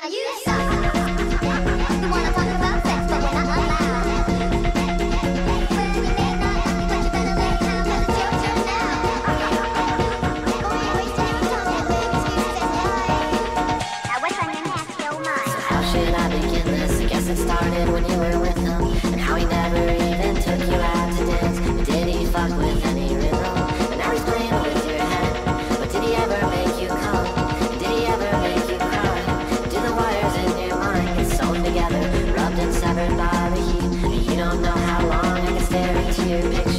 you suck. You wanna talk about sex, but we're not allowed. Well, you may not like me, but you better lay down, 'cause it's your turn now. Boy, wasting your time and making excuses and lies. Now what's on your nasty old mind? How should I begin this? I guess it started when you were with him, and how he never even took you out to dance. But did he fuck with any rhythm? And now he's playing with your head. But did he ever make you come? And did he ever make you cry? Do the wires in your mind get sewn together, rubbed and severed by the heat? And you don't know how long I can stare into your picture.